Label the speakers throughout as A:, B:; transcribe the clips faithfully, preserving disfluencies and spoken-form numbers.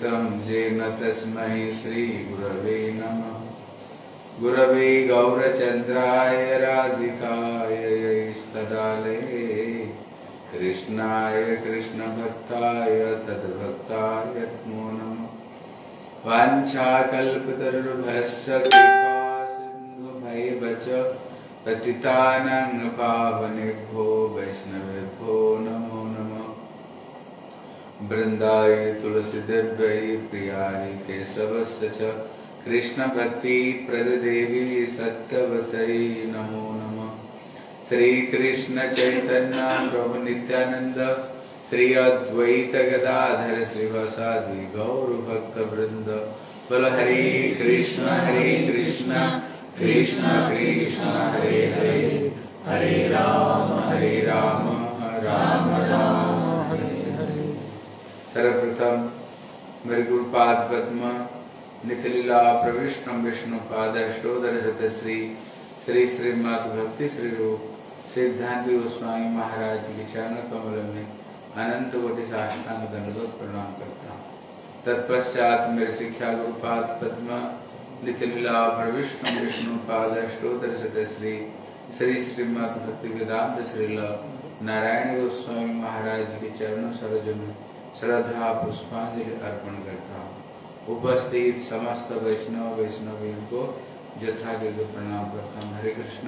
A: चित्तं येन तस्मै श्री गुरवे नमः। गुरवे गौरचन्द्राय राधिकाय यैस्तदालये कृष्णाय कृष्णभक्ताय तद्भक्ताय नमो नमः। वाञ्छाकल्पतरुभ्यश्च कृपा सिन्धुभैव च पतितानां पावनेभ्यो वैष्णवेभ्यो नमो नमः। वृन्दाय तुलसीदेव्यै प्रियाय केशवस्य च कृष्णभक्ति प्रददेवी सत्यवत्यै नमो नमः। श्री कृष्ण चैतन्य प्रभु नित्यानंद श्री अद्वैत गदाधर श्रीवासादि गौर भक्त वृंद। बोल हरे कृष्ण हरे कृष्ण कृष्ण कृष्ण हरे हरे हरे राम हरे राम राम राम हरे हरे। सर्वप्रथम मेरे गुरुपाद पद्म नित्यलीला प्रविष्णु विष्णु पाद अष्टोदर शतश्री श्री श्रीमद् भक्ति श्री रूप सिद्धांत गोस्वामी महाराज के चरण कमल में अनंत कोटि साष्टांग दंडवत प्रणाम करता हूँ। तत्पश्चात मेरे शिक्षा गुरुपाद पद्म नित्यलीला प्रविष्णु विष्णु पाद अष्टोत्तर शतश्री श्री श्रीमद् भक्ति वेदांत श्रील नारायण गोस्वामी महाराज के चरणों सरोज में श्रद्धा पुष्पांजलि अर्पण करता हूँ। उपस्थित समस्त वैष्णव वैष्णवियों को यथायोग्य प्रणाम करता हूँ। हरे कृष्ण।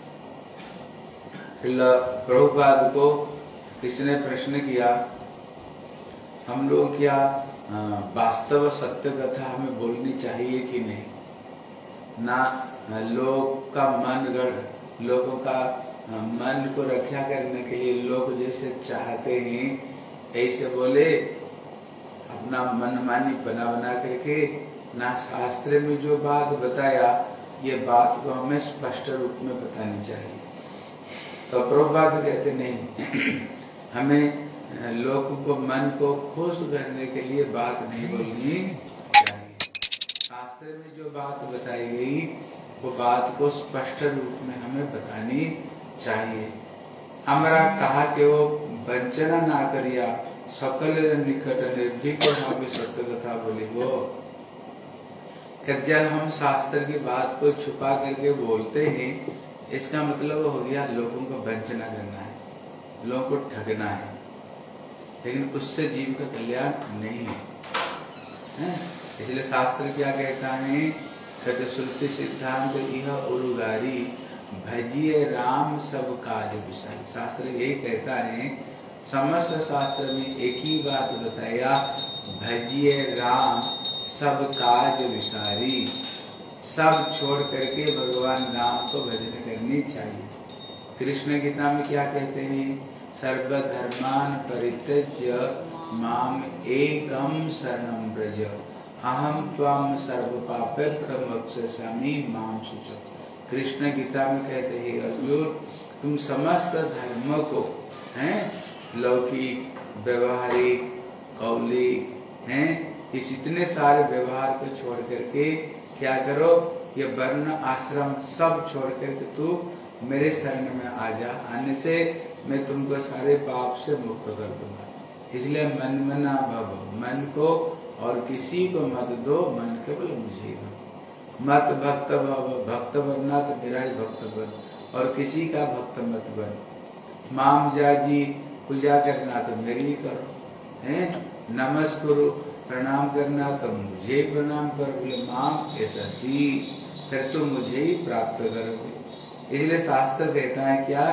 A: प्रभुपाद को किसी ने प्रश्न किया, हम लोग क्या वास्तव सत्य कथा हमें बोलनी चाहिए कि नहीं? ना लोग का मन गढ़ लोगों का मन को रक्षा करने के लिए लोग जैसे चाहते हैं ऐसे बोले, अपना मनमानी बना बना करके ना शास्त्र में जो बात बताया ये बात को हमें स्पष्ट रूप में बतानी चाहिए। तो प्रभुपाद कहते नहीं, हमें लोगों को मन को खुश करने के लिए बात नहीं बोलनी चाहिए। शास्त्र में जो बात बताई गई वो बात को स्पष्ट रूप में हमें बतानी चाहिए। हमारा कहा कि वो वंचना ना करिया सकल निकट निर्भीक भावे सत्य कथा बोली वो। जब हम शास्त्र की बात को छुपा करके बोलते हैं इसका मतलब हो गया लोगों को वंचना करना है, लोगों को ठगना है, लेकिन उससे जीव का कल्याण नहीं है, है? इसलिए शास्त्र क्या कहता है? कहते श्रुति सिद्धांत यह उरुगारी भजिए राम सब काज विसारी। शास्त्र यही कहता है, समस्त शास्त्र में एक ही बात बताया, भजिए राम सब काज विसारी। सब छोड़ करके भगवान राम को भजन करनी चाहिए। कृष्ण गीता में क्या कहते हैं? सर्वधर्मान परित्यज्य माम एकम शरणं व्रज अहम त्वाम सर्व पापेभ्यो मोक्षयिष्यामि मां शुचि। कृष्ण गीता में कहते हैं, अर्जुन तुम समस्त धर्म को हैं, लौकिक व्यवहारिक कौलिक हैं, इस इतने सारे व्यवहार को छोड़ करके क्या करो? ये वर्ण आश्रम सब छोड़ करके तू मेरे शरण में आ जा, आने से मैं तुमको सारे पाप से मुक्त कर दूंगा। इसलिए मन मना भव, मन को और किसी को मत दो, मन केवल मुझे दो। मत भक्त भव, भक्त बनना तो मेरा ही भक्त बन और किसी का भक्त मत बन। माम जाजी पूजा करना तो मेरी ही करो, हैं? नमस्कुरु प्रणाम करना तो मुझे प्रणाम करो। बोले माम ऐसा सी, फिर तुम मुझे ही प्राप्त करोगे। इसलिए शास्त्र कहता है क्या?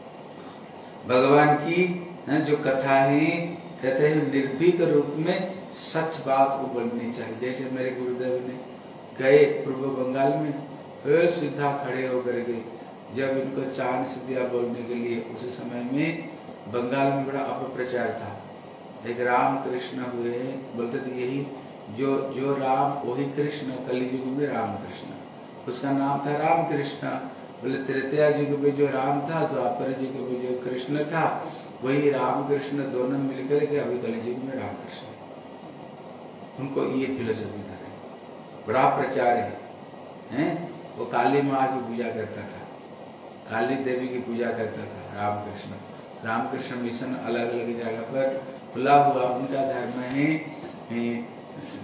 A: भगवान की जो कथा है कहते हैं निर्भीक रूप में सच बात को बोलनी चाहिए। जैसे मेरे गुरुदेव ने गए पूर्व बंगाल में, सीधा खड़े होकर गए, जब इनको चांद सिद्धिया बोलने के लिए उस समय में बंगाल में बड़ा अपप्रचार था। एक राम कृष्ण हुए, बोलते थे यही जो जो राम वही कृष्ण, कलियुग में राम कृष्ण, उसका नाम था राम कृष्ण। बोले त्रेता युग में जो राम था, द्वापर युग में जो कृष्ण था, वही राम कृष्ण दोनों मिलकर के अभी कलियुग में राम कृष्ण। उनको ये फिलोसफी था, बड़ा प्रचार है, हैं? वो काली माँ की पूजा करता था, काली देवी की पूजा करता था रामकृष्ण। रामकृष्ण मिशन अलग अलग जगह पर खुला हुआ, उनका धर्म है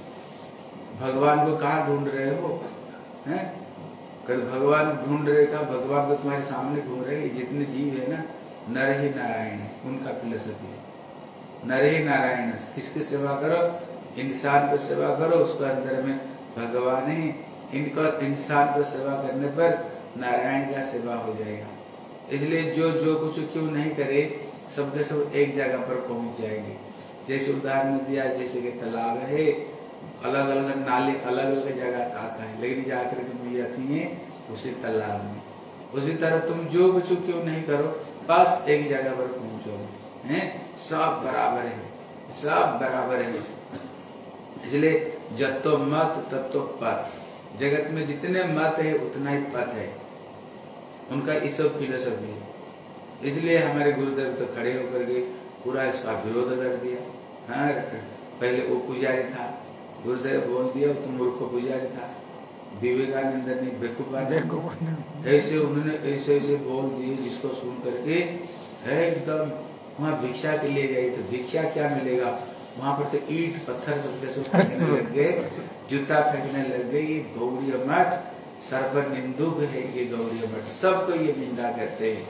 A: भगवान को कहाँ ढूंढ रहे हो? हैं? कल भगवान ढूंढ रहे का, भगवान तो तुम्हारे सामने घूम रहे हैं। जितने जीव है ना, नर ही नारायण है, उनका फिलोसफी है। नर ही नारायण है। किसकी सेवा करो? इंसान को सेवा करो, उसको अंदर में भगवान है। इनको इंसान को सेवा करने पर नारायण का सेवा हो जाएगा। इसलिए जो जो कुछ क्यों नहीं करे, सबके सब एक जगह पर पहुंच जाएंगे। जैसे उदाहरण दिया, जैसे कि तालाब है, अलग अलग नाले अलग अलग जगह आता है, लेकिन जाकर के मिल जाती है उसी तालाब में। उसी तरह तुम जो कुछ क्यों नहीं करो, बस एक जगह पर पहुंचोगे। हैं? सब बराबर है, सब बराबर है। इसलिए जत्तो मत तत्तो पथ। जगत में जितने मत है उतना ही पथ है। उनका इस सब फिलोसफी है। इसलिए हमारे गुरुदेव तो खड़े होकर के पूरा इसका विरोध कर दिया। हाँ, पहले वो पुजारी था, गुरुदेव बोल दिया तो मूर्ख पुजारी था। विवेकानंद ने बेवकूफ ऐसे उन्होंने ऐसे ऐसे बोल दिए, जिसको सुन करके एकदम वहाँ भिक्षा के लिए गए। तो भिक्षा क्या मिलेगा वहाँ पर? तो ईंट पत्थर सबके सब फेंकने लग गए, जूता फेंकने लग गए। ये गौरी मठ सर्व निंदुक है, ये गौरी मठ सबको ये निंदा करते हैं।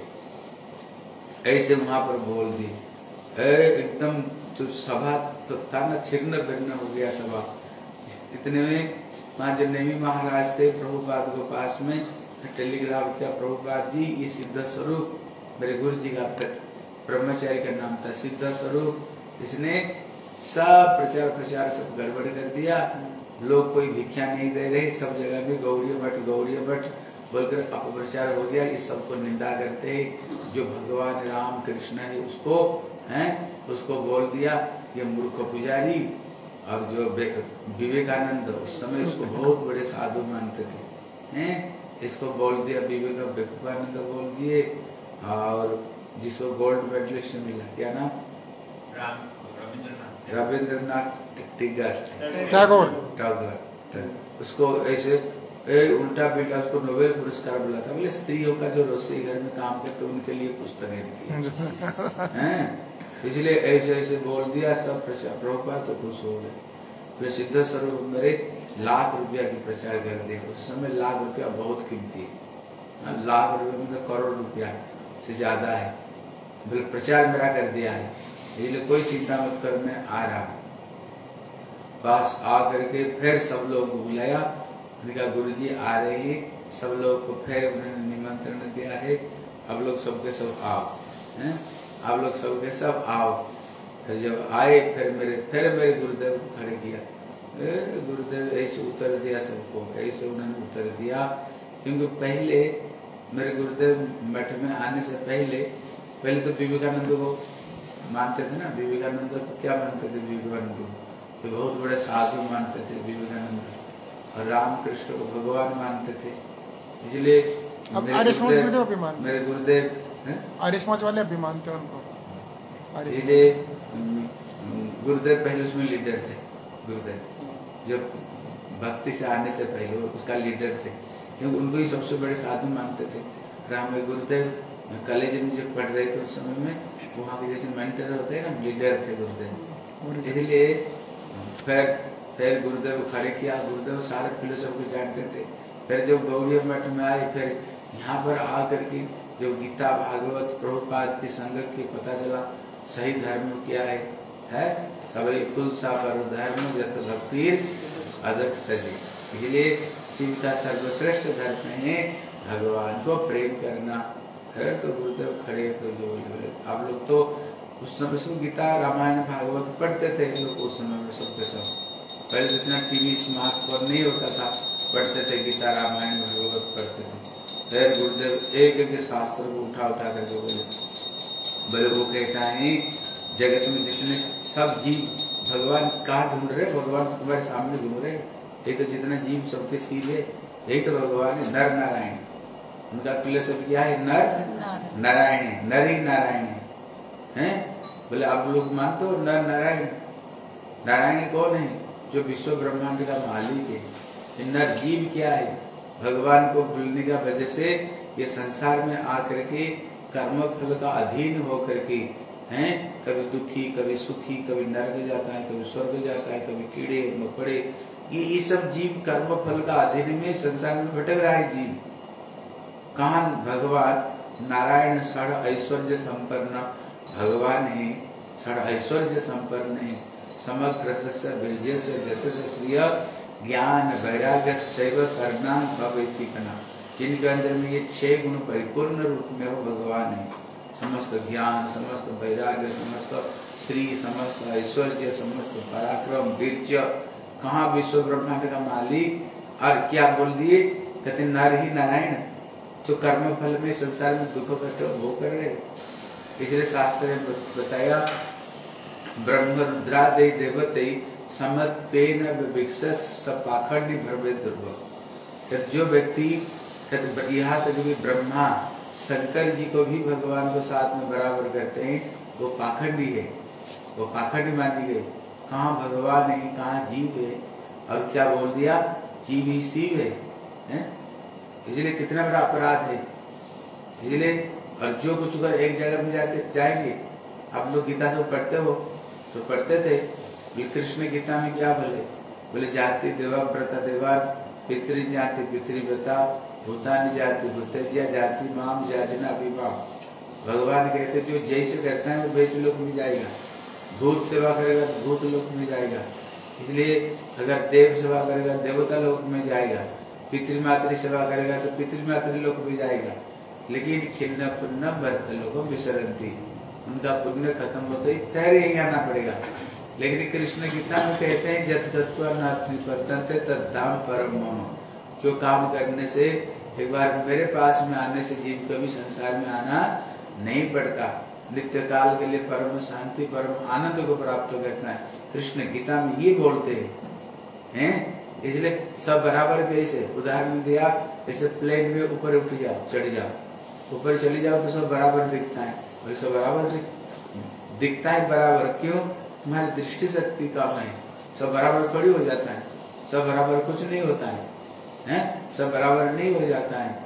A: ऐसे वहां पर बोल दी, एकदम जो सभा तो था ना, छिन्न भिन्न हो गया सभा। इतने में वहाँ जो नेमी महाराज थे प्रभुपाद के पास में, टेलीग्राम किया, प्रभुपाद जी ये सिद्ध स्वरूप मेरे गुरु जी का ब्रह्मचारी का नाम था, सिद्ध स्वरूप, इसने सब प्रचार प्रचार सब गड़बड़ कर दिया। लोग कोई भिक्षा नहीं दे रहे, सब जगह में गौरी मठ गौरी मठ बोलकर अपप्रचार हो गया। इस सबको निंदा करते हैं। जो भगवान राम कृष्ण है उसको हैं उसको बोल दिया ये मूर्ख पुजारी। और जो विवेकानंद उस समय उसको बहुत बड़े साधु मानते थे, हैं इसको बोल दिया विवेक विवेकानंद बोल दिए। और जिसको गोल्ड मेडलिस्ट मिला, क्या नाम? रविंद्रनाथ टैगोर टैगोर उसको ऐसे ए, उल्टा पिल्टा उसको नोबेल पुरस्कार मिला था। बोले स्त्रियों का जो रसोई घर में काम करते उनके लिए पुस्तकें हैं, इसलिए ऐसे ऐसे बोल दिया। सब प्रचार प्रभुपाद तो खुश हो गए। फिर सिद्ध स्वरूप मेरे लाख रुपया की प्रचार कर दिया। उस समय लाख रुपया बहुत कीमती है, लाख रुपया मतलब करोड़ रुपया से ज्यादा है। बोले प्रचार मेरा कर दिया है, इसलिए कोई चिंता मत कर, मैं आ रहा। बस आ करके फिर सब लोग को बुलाया, उनका गुरुजी आ रहे हैं, सब लोग को फिर उन्होंने निमंत्रण दिया है, अब लोग सबके सब आओ, हैं आप लोग सबके सब आओ। फिर जब आए फिर मेरे फिर मेरे गुरुदेव को खड़े किया। गुरुदेव ऐसे उत्तर दिया सबको, ऐसे उन्होंने उत्तर दिया। क्योंकि पहले मेरे गुरुदेव मठ में आने से पहले पहले तो विवेकानंद को मानते थे ना। विवेकानंद को क्या मानते थे? विवेकानंद को तो बहुत बड़े साधु मानते थे विवेकानंद, और रामकृष्ण को भगवान मानते थे। इसलिए मेरे गुरुदेव
B: आर्य समाज वाले अभी मानते हैं उनको।
A: इसलिए गुरुदेव पहले उसमें लीडर थे। गुरुदेव जो भक्ति से आने से पहले उसका लीडर थे, क्योंकि उनको ही सबसे बड़े साधु मानते थे। राम गुरुदेव कॉलेज में जब पढ़ रहे थे उस समय में वहाँ के जैसे मेंटर होते हैं ना, लीडर थे गुरुदेव। इसलिए फिर फिर गुरुदेव खड़े किया। गुरुदेव सारे फिलोसफी जानते थे। फिर जब गौड़ी मठ में आए, फिर यहाँ पर आकर के जो गीता भागवत प्रभुपाद की संगत की पता चला सही धर्म क्या है, है सभी कुल सा पर धर्म जत भक्ति अदक सजी। इसलिए शिव का सर्वश्रेष्ठ धर्म है भगवान को प्रेम करना। फिर तो गुरुदेव खड़े तो जो बोले, आप लोग तो उस समय से गीता रामायण भागवत पढ़ते थे लोग उस समय में सबके सब। पहले जितना टीवी स्मार्टफोन नहीं होता था, पढ़ते थे गीता रामायण भागवत पढ़ते थे। फिर गुरुदेव एक एक शास्त्र को उठा उठा करके बोले बोले वो कहता है जगत में जितने सब जीव भगवान कहाँ ढूंढ रहे, भगवान तुम्हारे सामने घूम रहे। एक तो जितना जीव सबके सीध है, एक तो भगवान है नर नारायण। उनका फिलोसफी क्या है? नर नारायण है, नर ही नारायण है, हैं? बोले आप लोग मानते हो नर नारायण? नारायण कौन है? जो विश्व ब्रह्मांड का मालिक है। नर जीव क्या है? भगवान को भूलने का वजह से ये संसार में आकर के कर्म फल का अधीन होकर के हैं, कभी दुखी कभी सुखी, कभी नरक जाता है, कभी स्वर्ग जाता है, कभी कीड़े मकोड़े ये ये सब जीव कर्म फल का अधीन में संसार में भटक रहा है जीव। कहाँ भगवान नारायण षड ऐश्वर्य संपन्न भगवान है, षड ऐश्वर्य संपन्न है, समग्र से बीर्य से जैसे से श्रिय ज्ञान वैराग्य शैव शरणांग भवेतिकना, जिनके अंदर में ये छह गुण परिपूर्ण रूप में हो भगवान है। समस्त ज्ञान, समस्त वैराग्य, समस्त श्री, समस्त ऐश्वर्य, समस्त पराक्रम, वीर्य, कहाँ विश्व ब्रह्मांड का मालिक। और क्या बोल दिए, कहते नर ही नारायण तो कर्म फल में संसार में दुख कष्ट भोग कर रहे। इसलिए शास्त्र ने बताया ब्रह्म रुद्रादि देवते समत्वेन विवक्षित सपाखंडी भ्रमे दुर्भव। जो व्यक्ति यहाँ तक भी ब्रह्मा शंकर जी को भी भगवान को साथ में बराबर करते हैं, वो पाखंडी है, वो पाखंडी मानी गई। कहाँ भगवान है, कहाँ जीव है, और क्या बोल दिया, जीव ही शिव है, है? इसलिए कितना बड़ा अपराध है। इसलिए और जो कुछ अगर एक जगह में जाके जाएंगे, आप लोग गीता तो पढ़ते हो, तो पढ़ते थे कृष्ण गीता में क्या बोले, बोले जाति देवा व्रता देवान पितृ जाति पितृव्रता भूतानि जाति भूतज्या जाति माम जाजना विवाह। भगवान कहते जो जैसे करता है वो वैसे लोक में जाएगा, भूत सेवा करेगा तो भूत लोक में जाएगा, इसलिए अगर देव सेवा करेगा देवता लोक में जाएगा, पितृमातृ सेवा करेगा तो पितृमातृ लोक में जाएगा। लेकिन खिन्न पुण्य वर्त लोको विसरंती, उनका पुण्य खत्म होते ही फिर यही आना पड़ेगा। लेकिन कृष्ण गीता में कहते हैं जब तत्व नाथ निपतन्ते तद्धाम परम मम, जो काम करने से एक बार मेरे पास में आने से जीव कभी संसार में आना नहीं पड़ता, नित्य काल के लिए परम शांति परम आनंद को प्राप्त करना है। कृष्ण गीता में ये बोलते हैं, हैं? इसलिए सब बराबर कैसे उदाहरण दिया, जैसे प्लेन में ऊपर उठ जाओ, चढ़ जाओ, ऊपर चले जाओ तो सब बराबर दिखता है, और सब बराबर दिख, दिखता है बराबर। क्यों? तुम्हारी दृष्टि शक्ति कम है, सब बराबर थोड़ी हो जाता है, सब बराबर कुछ नहीं होता है, हैं? सब बराबर नहीं हो जाता है।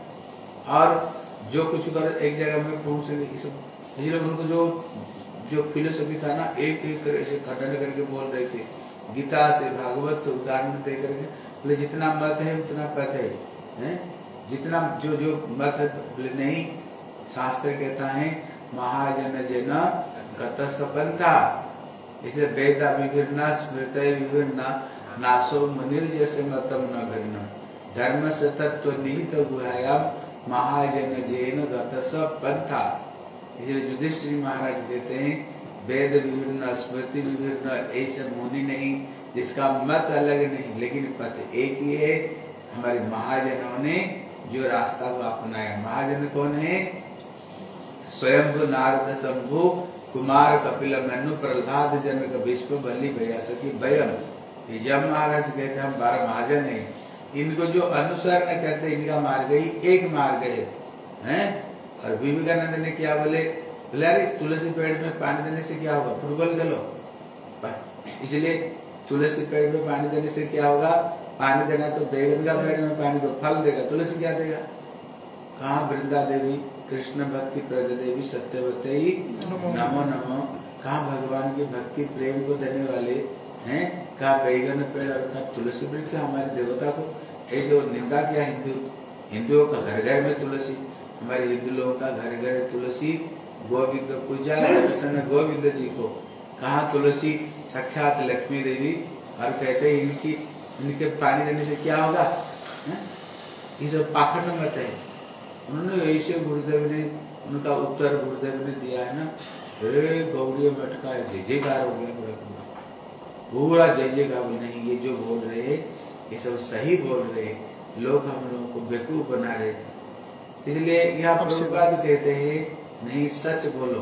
A: और जो कुछ कर एक जगह में पहुंच गए, इसलिए उनको जो जो फिलोसफी था ना, एक एक कर ऐसे खंडन करके बोल रहे थे, गीता से भागवत से उदाहरण दे करके बोले जितना मत है उतना पथ है, हैं? जितना जो जो मत है बोले नहीं, शास्त्र कहता है महाजन जन गत सपंथा, इसे वेदा विभिन्ना स्मृत विभिन्ना नासो मुनिर जैसे मतम न भिन्न, धर्म से तत्व निहित गुहायाम महाजन जैन गत सपंथा। इसलिए युधिष्ठिर महाराज कहते हैं वेद विभिन्न स्मृति विभिन्न, ऐसे मुनि नहीं जिसका मत अलग नहीं, लेकिन पथ एक ही है। हमारे महाजनों ने जो रास्ता को अपनाया, महाजन कौन है? स्वयंभु नारद शंभु कुमार कपिल मनु प्रहलाद जनक विश्व बलि भयासकी भयम। ये जब महाराज कहते हम बारह महाजन है, इनको जो अनुसरण करते इनका मार्ग ही एक मार्ग है, हैं? और विवेकानंद ने क्या बोले, बोले अरे तुलसी पेड़ में पानी देने से क्या होगा, फुटबॉल खेलो। इसलिए तुलसी पेड़ में पानी देने से क्या होगा, पानी देना तो बैगन का पेड़ में पानी को फल देगा, तुलसी क्या देगा? कहाँ वृंदा देवी कृष्ण भक्ति प्रद देवी सत्यवती नमो नमो, कहाँ भगवान की भक्ति प्रेम को देने वाले हैं, कहाँ बैगन पेड़ और कहाँ तुलसी वृक्ष हमारे देवता को। ऐसे वो निंदा किया हिंदू हिंदुओं का घर घर में तुलसी, हमारे हिंदू लोगों का घर घर तुलसी, गोविंद पूजा दर्शन गोविंद जी को। कहाँ तुलसी साक्षात लक्ष्मी देवी, और कहते हैं इनकी इनके पानी देने से क्या होगा, ये सब पाखंड मत है। उन्होंने ऐसे गुरुदेव ने उनका उत्तर गुरुदेव ने दिया है ना, अरे गौरी मठ का जय जयकार हो गया पूरा पूरा जय जयकार। नहीं, ये जो बोल रहे ये सब सही बोल रहे, लोग हम लोगों को बेवकूफ बना रहे थे। इसलिए यहाँ प्रभुपाद कहते हैं नहीं, सच बोलो,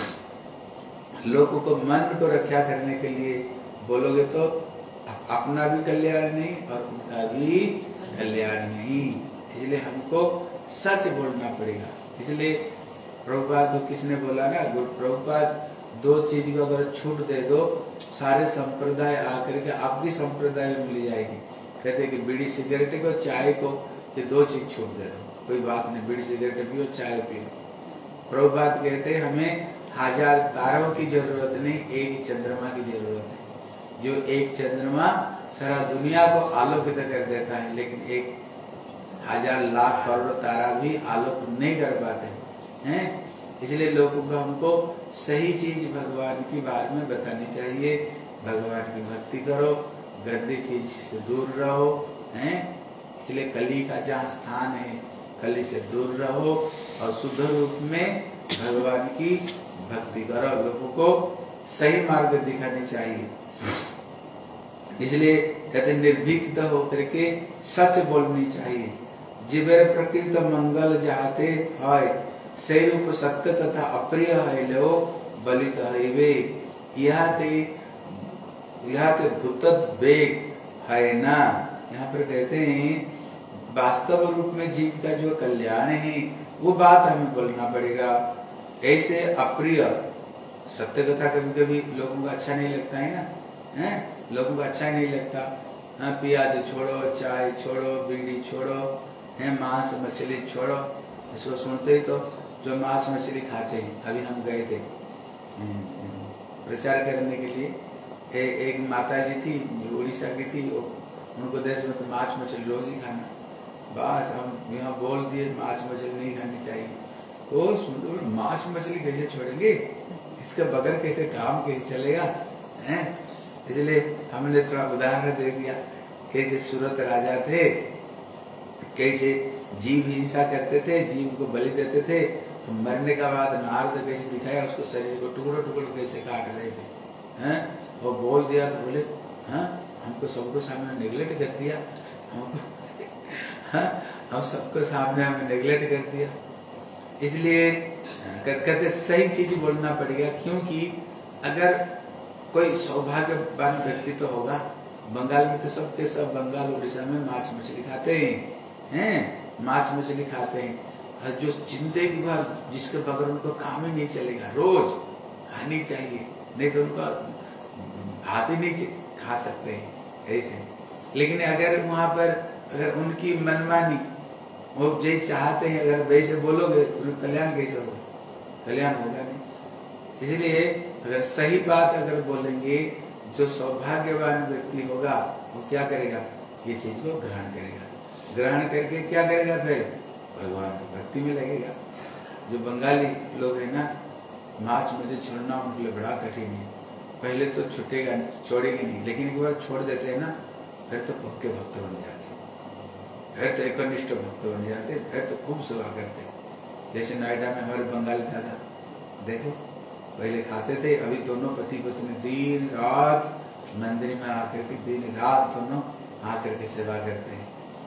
A: लोगों को मन को रक्षा करने के लिए बोलोगे तो अपना भी कल्याण नहीं और उनका भी कल्याण नहीं। इसलिए हमको सच बोलना पड़ेगा। इसलिए प्रभुपाद को किसने बोला ना, प्रभुपाद दो चीज को अगर छूट दे दो, सारे संप्रदाय आकर के आपकी संप्रदाय में मिल जाएगी। कहते कि बीड़ी सिगरेट को चाय को, ये दो चीज छूट दे दो, कोई बात नहीं, बीड़ी सिगरेट पियो चाय पियो। प्रभुपाद कहते हैं हमें हजार तारों की जरूरत नहीं, एक चंद्रमा की जरूरत है। जो एक चंद्रमा सारा दुनिया को आलोकित कर देता है, लेकिन एक हजार लाख करोड़ तारा भी आलोक नहीं कर पाते हैं। इसलिए लोगों को हमको सही चीज भगवान की बारे में बतानी चाहिए। भगवान की भक्ति करो, गंदी चीज से दूर रहो, हैं। इसलिए कली का जहाँ स्थान है, कली से दूर रहो और शुद्ध रूप में भगवान की भक्ति करो। लोगों को सही मार्ग दिखानी चाहिए। इसलिए कहते निर्भीक होकर के सच बोलनी चाहिए। जीवेर प्रकृत मंगल जाते है, से रूप सत्य तथा अप्रिय है लो बलित हईवे। यह ते यह ते भूतत वेग है ना। यहाँ पर कहते हैं वास्तव रूप में जीव का जो कल्याण है वो बात हमें बोलना पड़ेगा। ऐसे अप्रिय सत्य कथा कभी कभी लोगों को अच्छा नहीं लगता है ना, हैं? लोगों को अच्छा नहीं लगता। हाँ, प्याज छोड़ो, चाय छोड़ो, बीड़ी छोड़ो, है मांस मछली छोड़ो। इसको सुनते ही तो जो मांस मछली खाते हैं, अभी हम गए थे प्रचार करने के लिए, ए, एक माता जी थी जो उड़ीसा की थी, उनको देश में तो मांस मछली रोज ही खाना। बस हम यहाँ बोल दिए मांस मछली नहीं खानी चाहिए, तो सुन मांस मछली कैसे छोड़ेंगे, इसका बगैर कैसे काम कैसे चलेगा, हैं? इसलिए हमने थोड़ा उदाहरण दे दिया। कैसे सूरत राजा थे, कैसे जीव हिंसा करते थे, जीव को बलि देते थे, तो मरने का बाद नारद कैसे दिखाया, उसको शरीर को टुकड़ों टुकड़ों कैसे काट रहे थे, हैं? वो बोल दिया तो बोले हाँ हमको सबको सामने नेग्लेक्ट कर दिया, हमको हाँ हम सबको सामने हमें नेग्लेक्ट कर दिया। इसलिए कहते सही चीज बोलना पड़ेगा, क्योंकि अगर कोई सौभाग्यवान व्यक्ति तो होगा। बंगाल में तो सबके सब बंगाल उड़ीसा में मांस मछली खाते हैं, हैं? मांस मछली खाते हैं। और जो जिंदगी भर जिसके बगैर उनको काम ही नहीं चलेगा, रोज खानी चाहिए, नहीं तो उनका हाथ ही नहीं खा सकते हैं ऐसे। लेकिन अगर वहां पर अगर उनकी मनमानी वो जो चाहते हैं, अगर वैसे बोलोगे तो कल्याण कैसे होगा? कल्याण होगा नहीं। इसलिए अगर सही बात अगर बोलेंगे, जो सौभाग्यवान व्यक्ति होगा वो क्या करेगा, ये चीज को ग्रहण करेगा। ग्रहण करके क्या करेगा, फिर भगवान की भक्ति में लगेगा। जो बंगाली लोग है ना, मांस मछली छोड़ना उनके लिए बड़ा कठिन है। पहले तो छूटेगा छोड़ेंगे नहीं, लेकिन एक बार छोड़ देते हैं ना, फिर तो पक्के भक्त बन जाते हैं, फिर तो एकनिष्ठ भक्त बन जाते हैं, फिर तो खूब सेवा करते हैं। जैसे नोएडा में हमारे बंगाली दादा देखो, पहले खाते थे, अभी दोनों पति पत्नी दिन रात मंदिर में आकर के दिन रात दोनों आकर के सेवा करते हैं।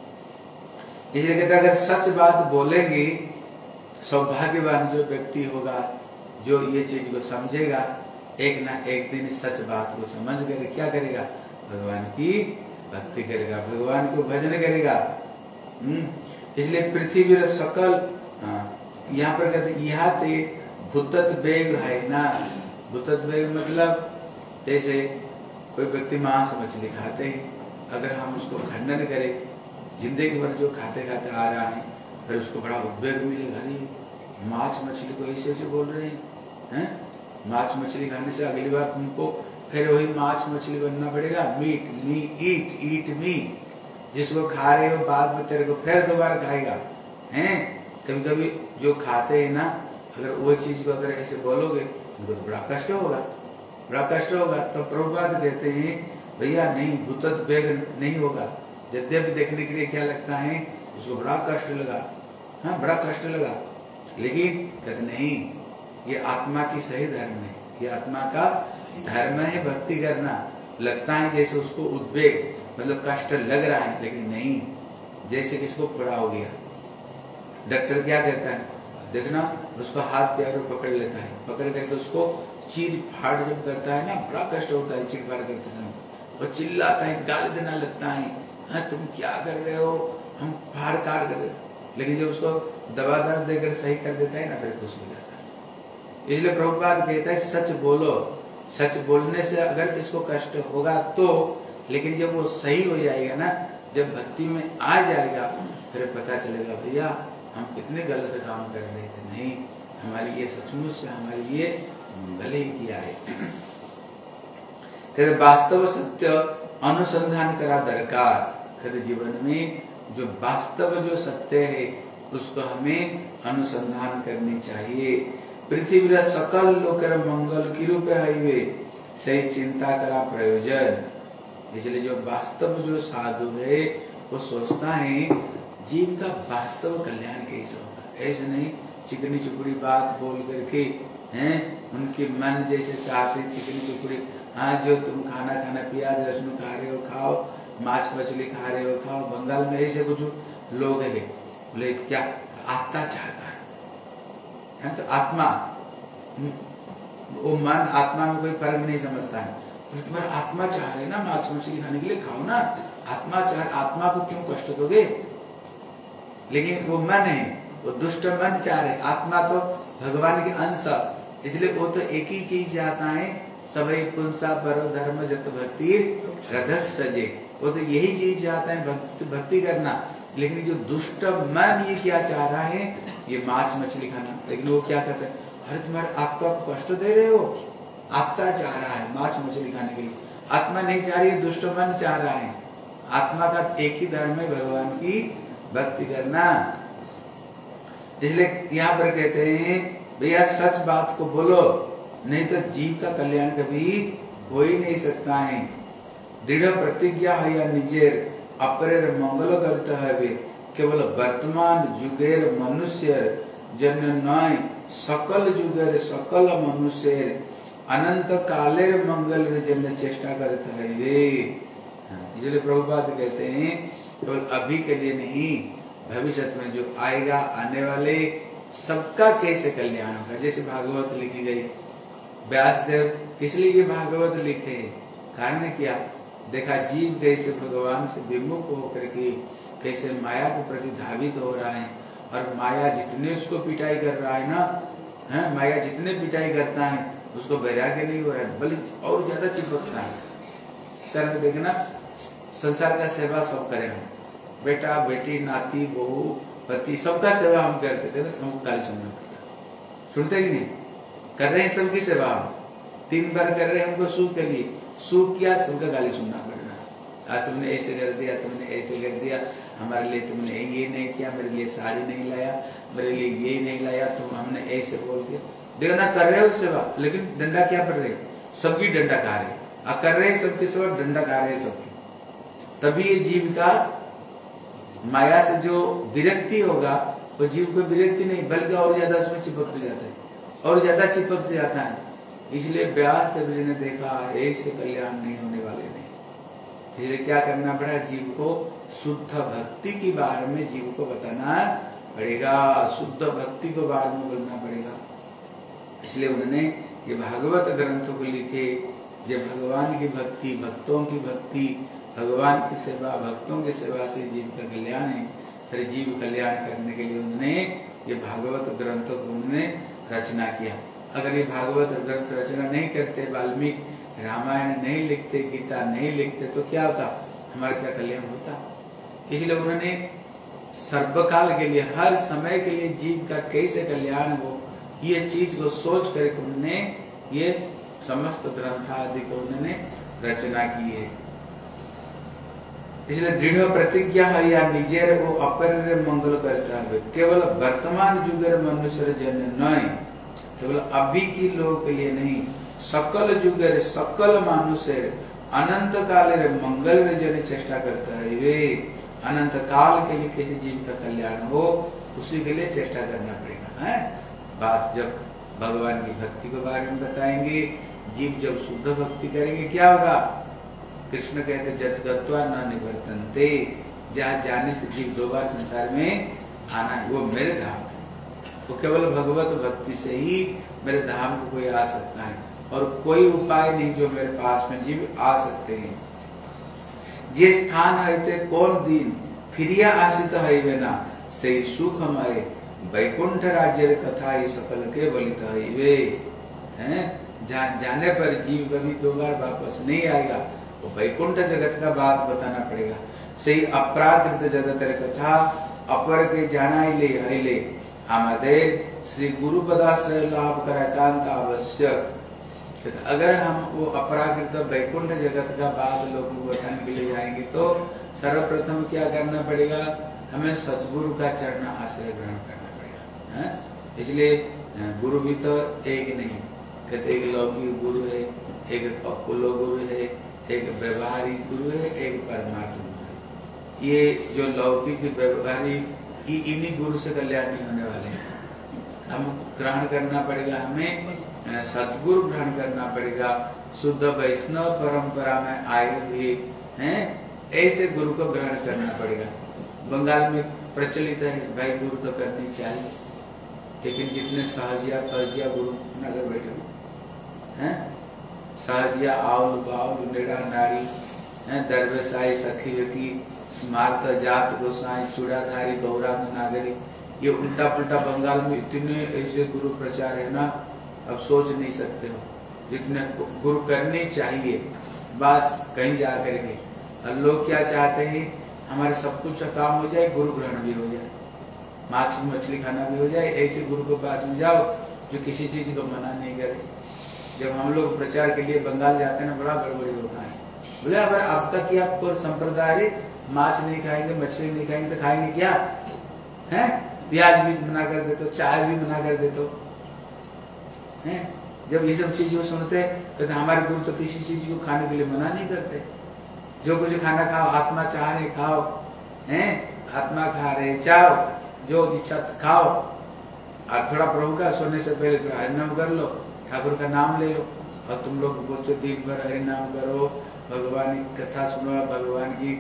A: इसलिए कहते अगर सच बात बोलेंगे, सौभाग्यवान जो व्यक्ति होगा, जो ये चीज को समझेगा, एक ना एक दिन सच बात को समझ कर क्या करेगा, भगवान की भक्ति करेगा, भगवान को भजन करेगा। हम्म इसलिए पृथ्वी सकल, यहाँ पर कहते यहाँ ते भूतत वेग है ना। भूतत वेग मतलब जैसे कोई व्यक्ति मांस मछली खाते हैं, अगर हम उसको खंडन करें, जिंदगी भर जो खाते खाते आ रहा है, फिर उसको बड़ा उद्वेग मिलेगा, अरे मांस मछली को ऐसे ऐसे बोल रहे हैं, हैं? मांस मछली खाने से अगली बार तुमको फिर वही मांस मछली बनना पड़ेगा। मीट मी ईट ईट मी, जिसको खा रहे हो बाद में तेरे को फिर दोबारा खाएगा, हैं? कभी कभी जो खाते हैं ना, अगर वो चीज को अगर ऐसे बोलोगे तो बड़ा कष्ट होगा, बड़ा कष्ट होगा। तो प्रभुपाद कहते हैं भैया नहीं, भूतत वेग नहीं होगा। यद्यपि देखने के लिए क्या लगता है, उसको बड़ा कष्ट लगा, हाँ बड़ा कष्ट लगा, लेकिन कहते नहीं, ये आत्मा की सही धर्म है, ये आत्मा का धर्म है भक्ति करना। लगता है जैसे उसको उद्वेग मतलब कष्ट लग रहा है, लेकिन नहीं, जैसे किसको फोड़ा हो गया। डॉक्टर क्या कहता है, देखना उसको हाथ पैरों पकड़ लेता है, पकड़ करके उसको चीर फाड़ जब करता है ना, बड़ा कष्ट होता है चीर फाड़ करते समय, और चिल्लाता है, गाली देना लगता है, हाँ तुम क्या कर रहे हो, हम फाड़ काट कर रहे हो। लेकिन जब उसको दवा दर्द देकर सही कर देता है ना, फिर खुश हो जाता है। इसलिए प्रभुपाद कहता है सच बोलो, सच बोलने से अगर किसको कष्ट होगा तो, लेकिन जब वो सही हो जाएगा ना, जब भक्ति में आ जाएगा, फिर पता चलेगा भैया हम कितने गलत काम कर रहे थे, नहीं हमारी ये सचमुच से हमारी ये भले ही किया है। वास्तव सत्य अनुसंधान करा दरकार। कहते जीवन में जो वास्तव जो सत्य है उसको हमें अनुसंधान करनी चाहिए। पृथ्वी सकल लोकर मंगल की रूप हईवे सही चिंता करा प्रयोजन। इसलिए जो वास्तव जो साधु है वो सोचता है जीव का वास्तव कल्याण कैसे होगा। ऐसे नहीं चिकनी चुपड़ी बात बोल करके हैं उनके मन जैसे चाहते चिकनी चुपड़ी, हाँ जो तुम खाना खाना प्याज लहसुन खा रहे हो खाओ, मांस मछली खा रहे हो खाओ। बंगाल में ऐसे कुछ लोग है, बोले क्या आत्मा चाहता है, है तो आत्मा वो मन आत्मा में कोई फर्क नहीं समझता है। तुम्हारा आत्मा चाह रहे ना मांस मछली खाने के लिए खाओ ना, आत्मा चाह आत्मा को क्यों कष्ट दोगे। लेकिन वो मन है वो दुष्ट मन चाह रहे, आत्मा तो भगवान के अंश, इसलिए वो तो एक ही चीज चाहता है सबई पुंसा परो धर्म जत भक्ति हृदय सजे। वो तो यही चीज चाहता है भक्ति, भक्ति करना। लेकिन जो दुष्ट मन ये क्या चाह रहा है, ये मांस मछली खाना। लेकिन वो क्या कहता है, अरे तुम्हारे आत्मा को कष्ट दे रहे हो, आत्मा चाह रहा है मांस मछली खाने के लिए, आत्मा नहीं चाह रही है, दुष्ट मन चाह रहा है। आत्मा का एक ही धर्म है भगवान की भक्ति करना। इसलिए यहाँ पर कहते हैं भैया सच बात को बोलो, नहीं तो जीव का कल्याण कभी हो ही नहीं सकता है। दृढ़ प्रतिज्ञा है या निजेर अपरेर मंगल करता है वे, केवल वर्तमान जुगेर मनुष्य जन नय सकल जुगेर सकल मनुष्य अनंत कालेर मंगल जन चेष्टा करता है वे। इसलिए प्रभुपाद कहते हैं केवल अभी के लिए नहीं, भविष्य में जो आएगा आने वाले सबका कैसे कल्याण होगा। जैसे भागवत लिखी गई, व्यासदेव किस लिए ये भागवत लिखे, कारण क्या देखा जीव कैसे भगवान से विमुख होकर के कैसे माया के प्रति धावित हो रहा है, और माया जितने उसको पिटाई कर रहा है ना, है माया जितने पिटाई करता है उसको वैराग्य नहीं हो रहा है, बल्कि और ज्यादा चिपकता है। सर में देखना संसार का सेवा सब करें हम, बेटा बेटी नाती बहू पति सबका सेवा हम करते थे, तो सबको गाली सुनना पड़ता। सुनते ही नहीं, कर रहे हैं सबकी सेवा हम, तीन बार कर रहे हैं हमको सुख के लिए, सुख किया सबका गाली सुनना पड़ रहा। आज तुमने ऐसे कर दिया, तुमने ऐसे कर दिया, हमारे लिए तुमने ये नहीं किया, मेरे लिए साड़ी नहीं लाया, मेरे लिए ये नहीं लाया, तुम हमने ऐसे बोल दिया। देखो ना कर रहे हो सेवा, लेकिन डंडा क्या पड़ रहे, सबकी डंडा खा रहे, और कर रहे सबकी सेवा डंडा खा रहे सबकी। तभी ये जीव का माया से जो विरक्ति होगा वो जीव को विरक्ति नहीं बल्कि और ज्यादा उसमें चिपकते जाता है, और ज्यादा चिपकते जाता है। इसलिए व्यास देव जी ने देखा ऐसे कल्याण नहीं होने वाले नहीं, इसलिए क्या करना पड़ा, जीव को शुद्ध भक्ति के बारे में जीव को बताना पड़ेगा, शुद्ध भक्ति को बारे में बोलना पड़ेगा। इसलिए उन्होंने ये भागवत ग्रंथों को लिखे, जब भगवान की भक्ति, भक्तों की भक्ति, भगवान की सेवा, भक्तों की सेवा से जीव का कल्याण है। फिर जीव कल्याण करने के लिए उन्होंने ये भागवत ग्रंथों को उन्होंने रचना किया। अगर ये भागवत ग्रंथ रचना नहीं करते, वाल्मीकि रामायण नहीं लिखते, गीता नहीं लिखते, तो क्या होता, हमारा क्या कल्याण होता। इसलिए उन्होंने सर्वकाल के लिए, हर समय के लिए जीव का कैसे कल्याण हो, ये चीज को सोच करके उन्होंने ये समस्त ग्रंथ आदि को उन्होंने रचना की है। इसलिए दृढ़ प्रतिज्ञा है या निजेर वो अपर मंगल करता है, केवल वर्तमान युगर मनुष्य जन नय, केवल अभी की लोग के लिए नहीं, सकल युगर सकल मनुष्य अनंत काल मंगल जन चेष्टा करता है वे। अनंत काल के लिए कैसे जीव का कल्याण हो उसी के लिए चेष्टा करना पड़ेगा है। बस जब भगवान की भक्ति के बारे में बताएंगे, जीव जब शुद्ध भक्ति करेंगे क्या होगा, कृष्ण कहते जत गत्वा न निवर्तन्ते, जहाँ जाने से जीव दो बार संसार में आना है, वो मेरे धाम है। वो केवल भगवत भक्ति से ही मेरे धाम को कोई आ सकता है, और कोई उपाय नहीं जो मेरे पास में जीव आ सकते हैं। जे स्थान है कौन दिन फिरिया आशित है ना, सही सुखमय वैकुंठ राज्य कथा ही सकल के बलित है हैं। जहाँ जाने पर जीव कभी दो बार वापस नहीं आएगा, वो वैकुंठ जगत का बात बताना पड़ेगा। सही अपराकृत जगत कथा अपर के जाना ले ले आमदे श्री गुरु पदाश्रय लाभ कर एकांत आवश्यक। अगर हम वो अपराकृत वैकुंठ जगत का बात लोगों को बताने के लिए जाएंगे तो सर्वप्रथम क्या करना पड़ेगा, हमें सदगुरु का चरण आश्रय ग्रहण करना पड़ेगा। है? इसलिए गुरु भी तो एक नहीं, कहते एक लौकिक गुरु है, एक ककुलो गुरु है, एक व्यवहारिक गुरु है, एक परमार्थ गुरु है। ये जो लौकिक व्यवहारिक इन्हीं गुरु से कल्याण नहीं होने वाले हैं। हम ग्रहण करना पड़ेगा, हमें सदगुरु ग्रहण करना पड़ेगा, शुद्ध वैष्णव परंपरा में आए हुए हैं ऐसे गुरु को ग्रहण करना पड़ेगा। बंगाल में प्रचलित है भाई गुरु तो करनी चाहिए, लेकिन जितने सहजिया फर्जिया गुरु नगर बैठे हैं, सहजिया आउल बाउल नेड़ा नारी हैं, दरवेशाई सखी व्यकी स्मार्त जात गोसाई चूड़ाधारी गौरांग नागरी, ये उल्टा पुल्टा बंगाल में इतने ऐसे गुरु प्रचार है ना, अब सोच नहीं सकते हो। जितने गुरु करने चाहिए बस कहीं जा करके, और लोग क्या चाहते हैं, हमारे सब कुछ काम हो जाए, गुरु ग्रहण भी हो जाए, माछ मछली खाना भी हो जाए, ऐसे गुरु के पास में जाओ जो किसी चीज को मना नहीं करे। जब हम लोग प्रचार के लिए बंगाल जाते हैं ना, बड़ा गड़बड़ी होता है। बोले अगर आपका क्या आपको संप्रदाय माछ नहीं खाएंगे मछली नहीं खाएंगे तो खाएंगे क्या है? प्याज भी मना कर देते हो, चाय भी मना कर देते हो हैं? जब ये सब चीजों सुनते तो हमारे गुरु तो किसी चीज को खाने के लिए मना नहीं करते, जो कुछ खाना खाओ, आत्मा चाह रहे खाओ, हैं? आत्मा खा रहे चाहो, जो इच्छा खाओ, और थोड़ा प्रभु का सोने से पहले थोड़ा हरिनाम कर लो, ठाकुर का नाम ले लो, और तुम लोग बोलते दिन भर हरिनाम करो, भगवान की कथा सुनो, भगवान की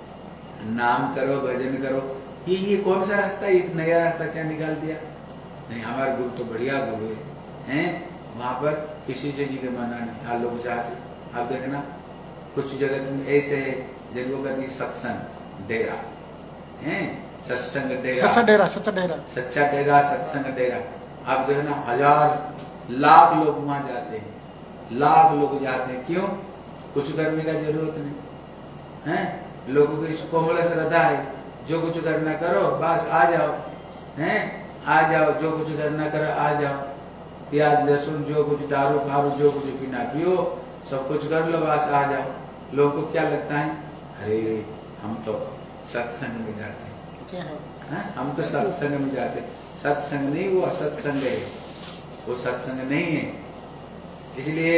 A: नाम करो, भजन करो। ये ये कौन सा रास्ता, एक नया रास्ता क्या निकाल दिया? नहीं, हमारे गुरु तो बढ़िया गुरु है, हैं? वहां पर किसी चीज के मना नहीं। हाँ लोग जाते, आप देखना कुछ जगह ऐसे है जिनको कहती सत्संग डेरा है, सत्संग डेरा,
B: सच्चा डेरा, सच्चा डेरा,
A: सच्चा डेरा, सत्संग डेरा। आप देखना हजार लाख लोग वहां जाते हैं, लाख लोग जाते हैं। क्यों? कुछ करने का जरूरत नहीं है, लोगों की कोमल श्रद्धा है, जो कुछ करना करो बस आ जाओ, हैं? आ जाओ, जो कुछ करना करो आ जाओ, प्याज लहसुन जो कुछ दारू फारू जो कुछ पीना पियो, सब कुछ कर लो, बस आ जाओ। लोगों को क्या लगता है, अरे हम तो सत्संग में जाते हैं, है? हम तो सत्संग में जाते हैं। सत्संग नहीं, वो असत्संग है, वो सत्संग नहीं है। इसलिए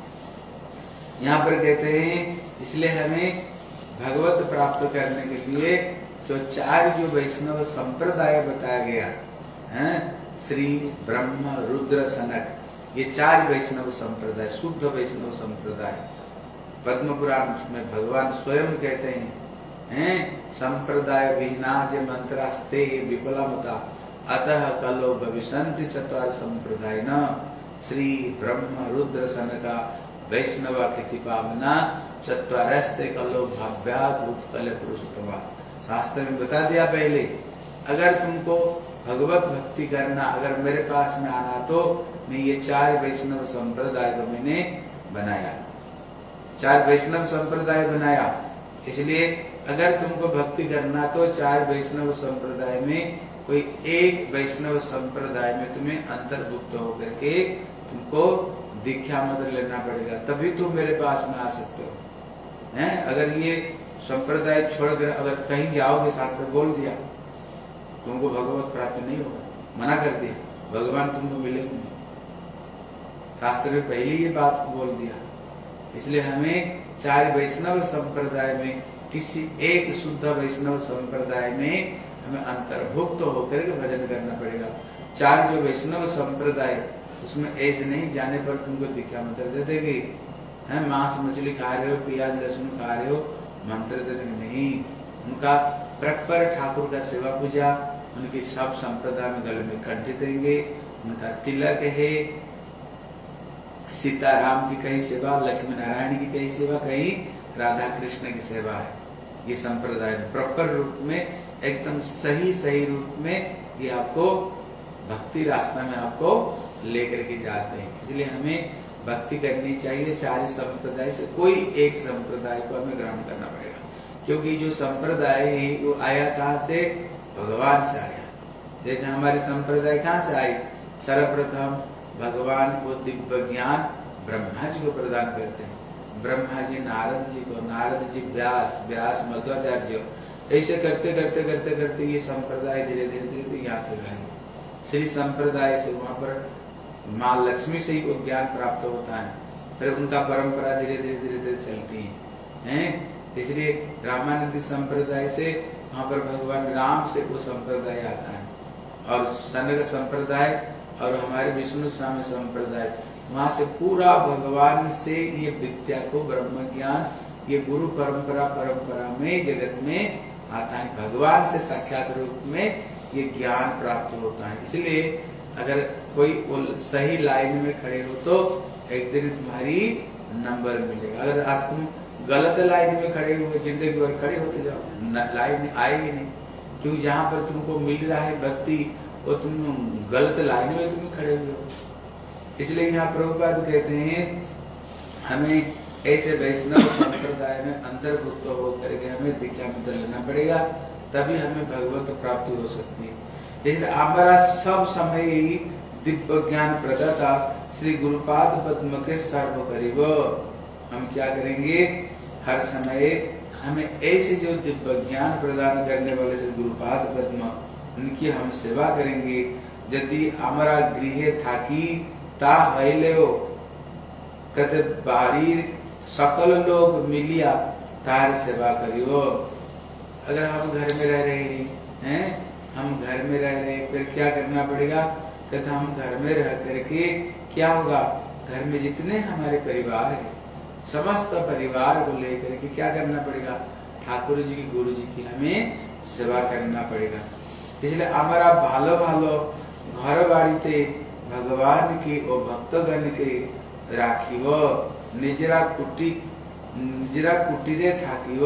A: यहाँ पर कहते हैं, इसलिए हमें भगवत प्राप्त करने के लिए जो चार जो वैष्णव संप्रदाय बताया गया है, श्री ब्रह्म रुद्र सनक, ये चार वैष्णव संप्रदाय, शुद्ध वैष्णव संप्रदाय। पद्म पुराण में भगवान स्वयं कहते हैं, हैं? संप्रदाय विनाज मंत्रास्ते विफलमता अतः कलो भविष्यन्ति चत्वार संप्रदाय न श्री ब्रह्म रुद्र सनका वैष्णव ख्यातिपावना चत्वारस्ते कलो भाव्यात उत्कल पुरुषोत्तमा। शास्त्र में बता दिया पहले, अगर तुमको भगवत भक्ति करना, अगर मेरे पास में आना तो मैं ये चार वैष्णव संप्रदाय को मैंने बनाया, चार वैष्णव संप्रदाय बनाया। इसलिए अगर तुमको भक्ति करना तो चार वैष्णव संप्रदाय में कोई एक वैष्णव संप्रदाय में तुम्हें अंतर्भुक्त होकर के तुमको दीक्षा मंत्र लेना पड़ेगा, तभी तुम मेरे पास में आ सकते हो। हैं? अगर ये संप्रदाय छोड़कर अगर कहीं जाओगे, शास्त्र बोल दिया तुमको भगवत प्राप्ति नहीं होगा, मना कर दिया, भगवान तुमको मिलेंगे नहीं, शास्त्र में पहले ये बात को बोल दिया। इसलिए हमें चार वैष्णव संप्रदाय में किसी एक शुद्ध वैष्णव संप्रदाय में हमें अंतर्भुक्त तो होकर के भजन करना पड़ेगा। चार जो वैष्णव संप्रदाय, उसमें ऐसे नहीं जाने पर तुमको दीक्षा मंत्र दे देगी, है? मांस मछली खा रहे हो, प्याज लहसुन खा रहे हो, मंत्र दे देंगे नहीं। उनका प्रॉपर ठाकुर का सेवा पूजा, उनकी सब संप्रदाय में गले में कंठी देंगे, उनका तिलक है, सीताराम की कहीं सेवा, लक्ष्मी नारायण की कहीं सेवा, कहीं राधा कृष्ण की सेवा है। ये संप्रदाय प्रॉपर रूप में, एकदम सही सही रूप में ये आपको भक्ति रास्ता में आपको लेकर के जाते हैं। इसलिए हमें भक्ति करनी चाहिए, चार संप्रदाय से कोई एक संप्रदाय को हमें ग्रहण करना पड़ेगा, क्योंकि जो संप्रदाय है वो आया कहाँ से? भगवान से आया। जैसे हमारे संप्रदाय कहाँ से आई? सर्वप्रथम भगवान को दिव्य ज्ञान ब्रह्मा जी को प्रदान करते हैं। ब्रह्मा जी नारद जी को, नारद जी व्यास, व्यास मध्वाचार्य, ऐसे करते करते करते करते ये संप्रदाय धीरे धीरे धीरे धीरे यहाँ तक आए। श्री संप्रदाय से वहां पर माँ लक्ष्मी से ही को ज्ञान प्राप्त होता है, फिर उनका परंपरा धीरे धीरे धीरे धीरे चलती है, हैं? इसलिए रामानंदी संप्रदाय से वहां पर भगवान राम से वो संप्रदाय आता है, और सनक संप्रदाय और हमारे विष्णु स्वामी संप्रदाय, वहां से पूरा भगवान से ये विद्या को, ब्रह्म ज्ञान, ये गुरु परंपरा परंपरा में जगत में आता है। भगवान से साक्षात रूप में ये ज्ञान प्राप्त होता है। इसलिए अगर कोई सही लाइन में खड़े हो तो एक दिन तुम्हारी नंबर मिलेगा। अगर आज तुम गलत लाइन में खड़े हुए जिंदगी भर खड़े होते जाओ, लाइन आएगी नहीं, क्योंकि जहाँ पर तुमको मिल रहा है भक्ति वो तुम गलत लाइन में तुम खड़े हुए हो। इसलिए यहाँ प्रभुपाद कहते हैं हमें ऐसे वैष्णव संप्रदाय में अंतर्भुक्त होकर के हमें दीक्षा मंत्र लेना पड़ेगा, तभी हमें भगवत प्राप्ति हो सकती है। जैसे हमारा सब समय दिव्य ज्ञान प्रदाता श्री गुरुपाद पद्म के सर्व करीब, हम क्या करेंगे, हर समय हमें ऐसे जो दिव्य ज्ञान प्रदान करने वाले श्री गुरुपाद पद्म, उनकी हम सेवा करेंगे। यदि हमारा गृह थाकी ता हईलेओ कते बारी सकल लोग मिलिया तार सेवा करियो। अगर हम घर में रह रहे हैं, हम घर में रह रहे हैं, फिर क्या करना पड़ेगा, कहते हम घर में रह करके क्या होगा, घर में जितने हमारे परिवार है, समस्त परिवार को लेकर के क्या करना पड़ेगा, ठाकुर जी की, गुरु जी की हमें सेवा करना पड़ेगा। इसलिए हमारा भालो भालो घर बाड़ीते भगवान की और भक्तगण के राखीव, निजरा कुटी निजरा कुटीरे थाकीव।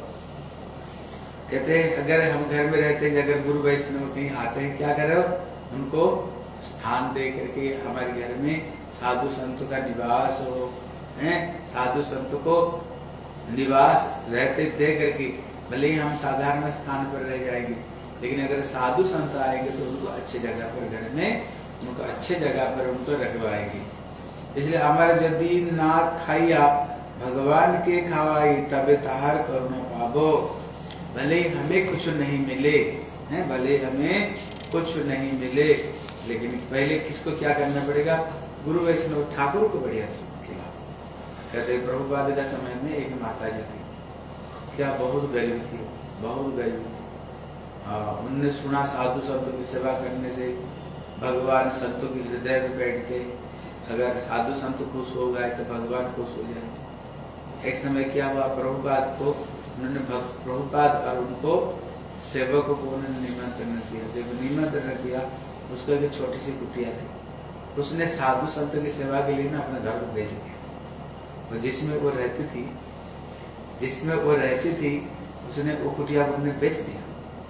A: कहते हैं अगर हम घर में रहते हैं, अगर गुरु वैष्णव कहीं आते हैं, क्या करो, उनको स्थान दे करके हमारे घर में साधु संतों का निवास हो, हैं, साधु संतों को निवास रहते दे करके, भले ही हम साधारण स्थान पर रह जाएंगे, लेकिन अगर साधु संत आएंगे तो उनको अच्छे जगह पर, घर में उनको अच्छे जगह पर उनको रखवाएंगे। इसलिए हमारे यदि ना खाइया भगवान के खावाई तबे ताहार करुणा पाबो। भले हमें कुछ नहीं मिले, हैं, भले हमें कुछ नहीं मिले, लेकिन पहले किसको क्या करना पड़ेगा, गुरु वैष्णव ठाकुर को बढ़िया से खिलाओ। कहते प्रभुपाद का समय में एक माता जी थी, क्या बहुत गरीब थी, बहुत गरीब थी। उनने सुना साधु संतों की सेवा करने से भगवान संतों के हृदय में बैठते, अगर साधु संत खुश हो गए तो भगवान खुश हो जाए। एक समय क्या हुआ, प्रभुपाद को उन्होंने प्रभुपाद और उनको सेवकों को उन्होंने निमंत्रण किया। जब निमंत्रण किया, उसको एक छोटी सी कुटिया थी, उसने साधु संत की सेवा के लिए ना अपने घर को बेच दिया, और जिसमें वो रहती थी जिसमें वो रहती थी उसने वो कुटिया को उन्हें बेच दिया।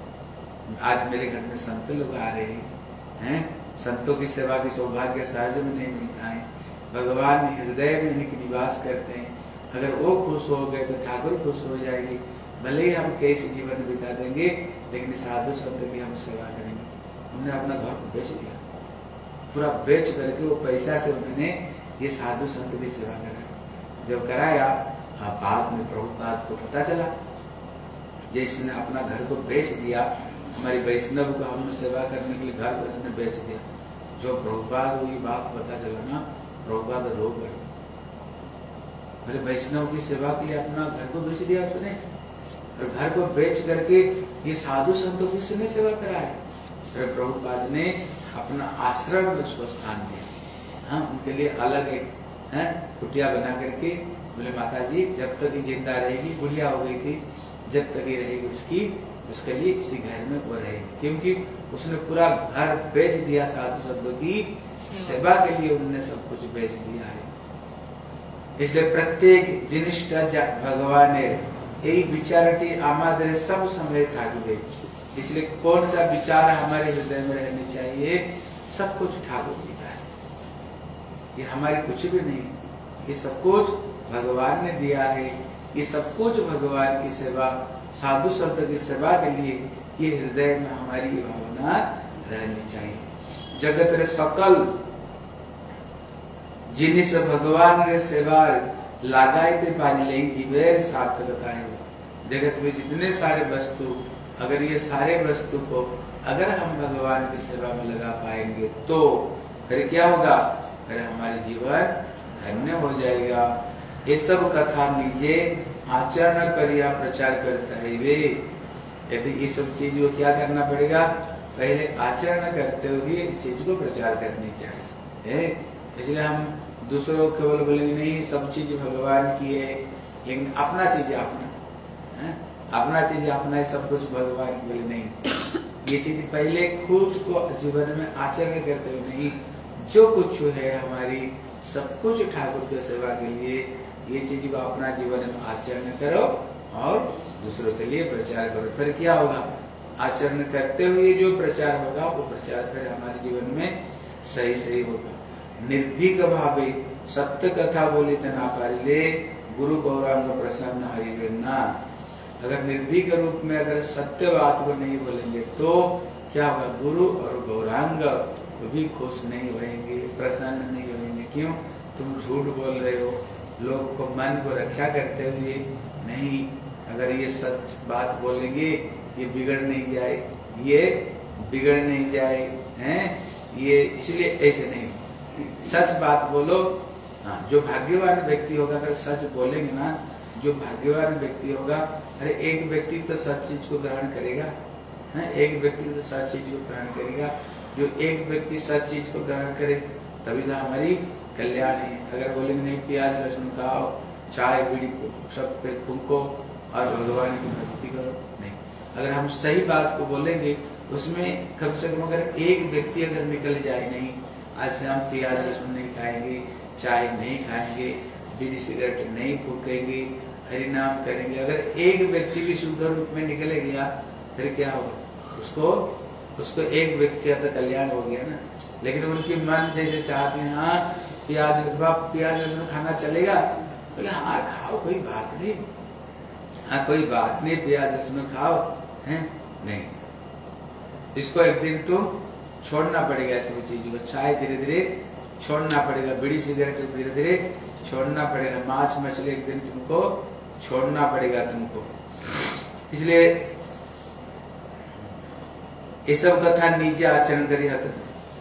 A: आज मेरे घर में संत लोग आ रहे हैं, संतों की सेवा की सौभाग्य सहज में नहीं मिलता है, भगवान हृदय में इनके निवास करते हैं। अगर वो खुश हो गए तो ठाकुर खुश हो जाएंगे। भले ही हम कैसे जीवन बिता देंगे, लेकिन साधु संत की हम सेवा करेंगे। उन्होंने अपना घर को बेच दिया, पूरा बेच करके वो पैसा से उन्होंने ये साधु संत की सेवा करा। जब कराया, बाद में प्रभुपाद को पता चला, जिसने अपना घर को बेच दिया, हमारी वैष्णव को हमने सेवा करने के लिए घर को उन्होंने बेच दिया। जो प्रभुपाद को ये बात पता चला ना, प्रभुपाद रो गए। मेरे वैष्णव की सेवा के लिए अपना घर को बेच दिया आपने, और घर को बेच करके ये साधु संतों की उसने सेवा कराया। फिर प्रभुपाद ने अपना आश्रम में उसको स्थान दिया। हाँ, उनके लिए अलग एक है कुटिया बना करके बोले, माता जी जब तक ये जिंदा रहेगी, बुढ़िया हो गई थी, जब तक ये रहेगी उसकी उसके लिए इसी घर में वो रहेगी, क्योंकि उसने पूरा घर बेच दिया साधु संतों की सेवा के लिए, उन्होंने सब कुछ बेच दिया है। इसलिए प्रत्येक जिनिष्ट भगवान यही विचारटी आमादरे सब समय थाकबे। इसलिए कौन सा विचार हमारे हृदय में रहने चाहिए, सब कुछ ठाकुर जी का है, ये हमारे कुछ भी नहीं, ये सब कुछ भगवान ने दिया है। ये सब कुछ भगवान की सेवा, साधु संत की सेवा के लिए ये हृदय में हमारी भावना रहनी चाहिए। जगत रे सकल जिनिस भगवान रे सेवार लगाई ते पानी ले जीवेर सार्थकता है। जगत में जितने सारे वस्तु, अगर ये सारे वस्तु को अगर हम भगवान की सेवा में लगा पाएंगे तो फिर क्या होगा, फिर हमारे जीवन धन्य हो जाएगा। ये सब कथा निजे आचरण करिया प्रचार करता है वे। यदि ये सब चीज को क्या करना पड़ेगा, पहले आचरण करते हुए इस चीज को प्रचार करनी चाहिए। इसलिए हम दूसरों को केवल बोलेंगे नहीं सब चीज भगवान की है, लेकिन अपना चीज अपना है, अपना चीज अपना है, सब कुछ भगवान की बोले नहीं। ये चीज पहले खुद को जीवन में आचरण करते हुए नहीं, जो कुछ है हमारी सब कुछ ठाकुर की सेवा के लिए, ये चीज को अपना जीवन में आचरण करो और दूसरों के लिए प्रचार करो। फिर क्या होगा, आचरण करते हुए जो प्रचार होगा वो प्रचार फिर हमारे जीवन में सही सही होगा। निर्भीक भावे सत्य कथा बोली तना पारिले गुरु गौरांग प्रसन्न हरिवेन्ना। अगर निर्भीक रूप में अगर सत्य बात को नहीं बोलेंगे तो क्या होगा, गुरु और गौरांग वो भी खुश नहीं होंगे, प्रसन्न नहीं होंगे। क्यों, तुम झूठ बोल रहे हो, लोग को मन को रक्षा करते हुए नहीं, अगर ये सच बात बोलेंगे ये बिगड़ नहीं जाए, ये बिगड़ नहीं जाए हैं, ये इसलिए ऐसे नहीं, सच बात बोलो। हाँ, जो भाग्यवान व्यक्ति होगा अगर सच बोलेंगे ना, जो भाग्यवान व्यक्ति होगा, अरे एक व्यक्ति तो सच चीज को ग्रहण करेगा है, एक व्यक्ति तो सच चीज को ग्रहण करेगा। जो एक व्यक्ति सच चीज को ग्रहण करे तभी तो हमारी कल्याण है। अगर बोलेंगे नहीं प्याज लहसुन खाओ, चाय बीड़ी सब पे फूको और भगवान की भक्ति करो, नहीं। अगर हम सही बात को बोलेंगे उसमें कम से कम अगर एक व्यक्ति अगर निकल जाए, नहीं आज से हम प्याज लहसुन नहीं खाएंगे, चाय नहीं खाएंगे, बीड़ी सिगरेट नहीं फूकेंगे, हरि नाम करेंगे, अगर एक व्यक्ति भी शुद्ध रूप में निकले गया फिर क्या होगा, उसको उसको एक व्यक्ति का तो कल्याण हो गया ना। लेकिन उनकी मन जैसे चाहते हैं, हाँ प्याज प्याज लहसुन खाना चलेगा, बोले हाँ खाओ कोई बात नहीं, हाँ कोई बात नहीं प्याज लहसुन खाओ है, नहीं। इसको एक दिन तुम छोड़ना पड़ेगा, ऐसी चीज को, चाय धीरे धीरे छोड़ना पड़ेगा, बीड़ी सिगरेट धीरे धीरे छोड़ना पड़ेगा, मांस मछली एक दिन तुमको छोड़ना पड़ेगा तुमको। इसलिए ये सब कथा निजे आचरण करी हत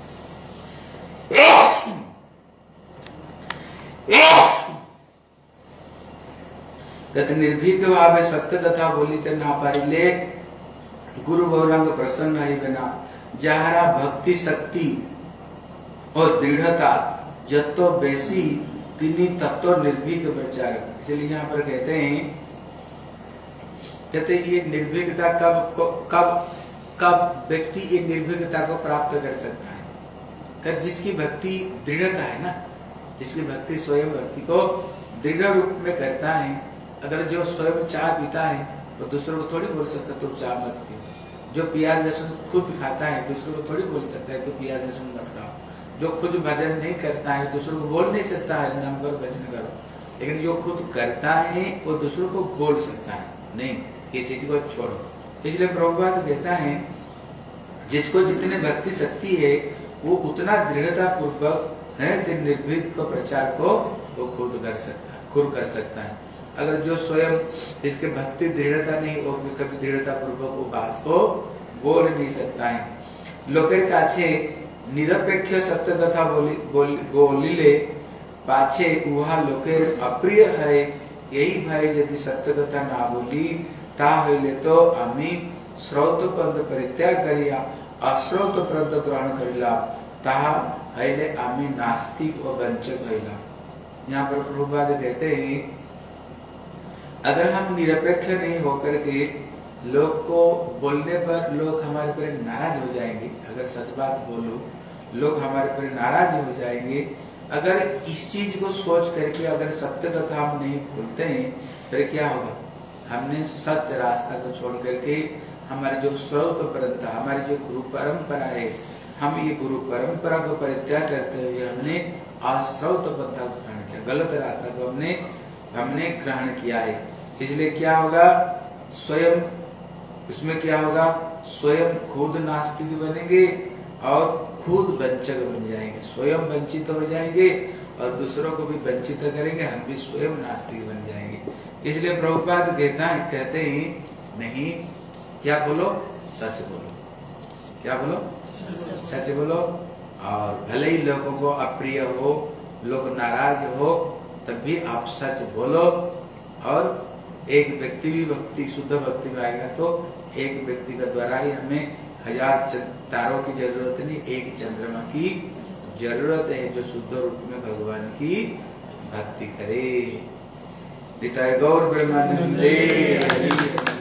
A: कथ निर्भीक भावे सत्य कथा बोली ते ना पारिले गुरु गौरांग प्रसन्न है बिना। जहारा भक्ति शक्ति और दृढ़ता जतो बेसी तिनी तत्व निर्भीक प्रचारक। इसलिए यहाँ पर कहते हैं, कहते ये निर्भीकता कब कब कब व्यक्ति ये निर्भीकता को प्राप्त कर सकता है, कर जिसकी भक्ति दृढ़ता है ना, जिसकी भक्ति स्वयं भक्ति को दृढ़ रूप में करता है। अगर जो स्वयं चाय पीता है तो दूसरों को थोड़ी बोल सकता तुम चाय मत पियो। जो प्याज लहसुन खुद खाता है दूसरों को थोड़ी बोल सकता है कि प्याज लहसुन मत खाओ। जो खुद भजन नहीं करता है दूसरों को बोल नहीं सकता है नाम करो भजन करो, लेकिन जो खुद करता है वो दूसरों को बोल सकता है, नहीं ये चीज को छोड़ो। इसलिए प्रभुपाद कहता है जिसको जितने भक्ति शक्ति है वो उतना दृढ़ता पूर्वक है निर्भीक को प्रचार को वो खुद कर सकता है, खुद कर सकता है। अगर जो स्वयं इसके भक्ति दृढ़ता नहीं वो कभी दृढ़ता पूर्वक वो बात को बोल नहीं सकता है। लोकेर काछे निरपेक्ष सत्य कथा बोली बोली बोलिले पाछे वह लोकेर अप्रिय है, यही भाई यदि सत्य कथा ना बोली ता हइले तो आमी श्रौत पद परित्याग करिया अश्रौत पद ग्रहण करिला ताहा हइले आमी नास्तिक और वंचक हइला। यहाँ पर प्रभुपाद कहते हैं अगर हम निरपेक्ष नहीं होकर के लोग को बोलने पर लोग हमारे पर नाराज हो जाएंगे, अगर सच बात बोलूं लोग हमारे पर नाराज हो जाएंगे, अगर इस चीज को सोच करके अगर सत्य कथा हम नहीं बोलते हैं फिर क्या होगा, हमने सत्य रास्ता को छोड़ करके हमारे जो स्रोत परंपरा हमारी जो गुरु परंपरा है हम ये गुरु परंपरा को परित्याग करते हुए हमने अश्रौत पन्था को ग्रहण किया, गलत रास्ता को हमने हमने ग्रहण किया है। इसलिए क्या होगा, स्वयं उसमें क्या होगा, स्वयं खुद नास्तिक बनेंगे और खुद वंचक बन जाएंगे, स्वयं वंचित हो जाएंगे और दूसरों को भी वंचित करेंगे, हम भी स्वयं नास्तिक बन जाएंगे। इसलिए प्रभुपाद कहता है कहते ही नहीं, क्या बोलो, सच बोलो। क्या बोलो, सच बोलो। और भले ही लोगों को अप्रिय हो, लोग नाराज हो, तब भी आप सच बोलो। और एक व्यक्ति भी भक्ति, शुद्ध भक्ति में आएगा तो एक व्यक्ति का द्वारा ही हमें हजार तारों की जरूरत नहीं, एक चंद्रमा की जरूरत है, जो शुद्ध रूप में भगवान की भक्ति करे। निताय गौर ब्रह्मानंदे।